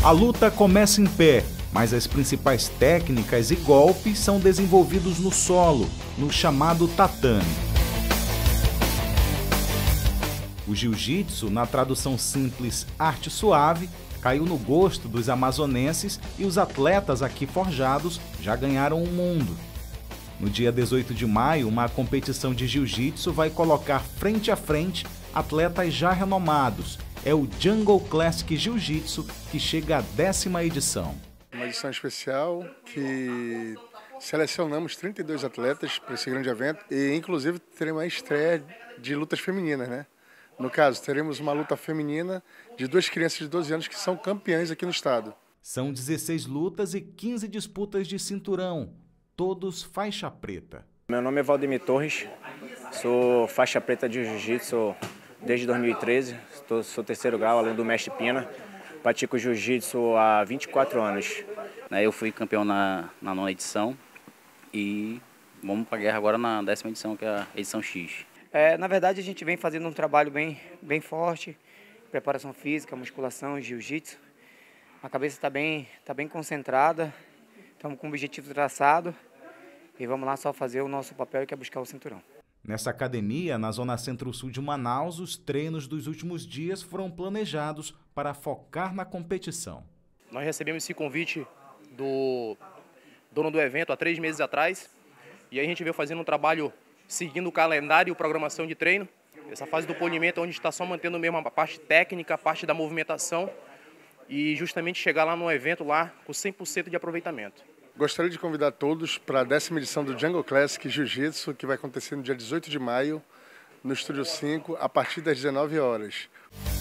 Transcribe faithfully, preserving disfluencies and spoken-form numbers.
A luta começa em pé, mas as principais técnicas e golpes são desenvolvidos no solo, no chamado tatame. O jiu-jitsu, na tradução simples arte suave, caiu no gosto dos amazonenses e os atletas aqui forjados já ganharam o mundo. No dia dezoito de maio, uma competição de jiu-jitsu vai colocar frente a frente atletas já renomados. É o Jungle Classic Jiu-Jitsu que chega à décima edição. Uma edição especial que selecionamos trinta e dois atletas para esse grande evento e inclusive teremos uma estreia de lutas femininas, né? No caso, teremos uma luta feminina de duas crianças de doze anos que são campeãs aqui no estado. São dezesseis lutas e quinze disputas de cinturão, todos faixa preta. Meu nome é Valdemir Torres, sou faixa preta de jiu-jitsu desde dois mil e treze, sou, sou terceiro grau, aluno do mestre Pina, pratico jiu-jitsu há vinte e quatro anos. Eu fui campeão na, na nona edição e vamos para a guerra agora na décima edição, que é a edição X. É, na verdade, a gente vem fazendo um trabalho bem, bem forte, preparação física, musculação, jiu-jitsu. A cabeça está bem, tá bem concentrada, estamos com o objetivo traçado e vamos lá só fazer o nosso papel, que é buscar o cinturão. Nessa academia, na zona centro-sul de Manaus, os treinos dos últimos dias foram planejados para focar na competição. Nós recebemos esse convite do dono do evento há três meses atrás e aí a gente veio fazendo um trabalho seguindo o calendário e programação de treino. Essa fase do polimento, onde a gente está só mantendo mesmo a parte técnica, a parte da movimentação e justamente chegar lá no evento lá com cem por cento de aproveitamento. Gostaria de convidar todos para a décima edição do Jungle Classic Jiu-Jitsu, que vai acontecer no dia dezoito de maio, no Estúdio cinco, a partir das dezenove horas.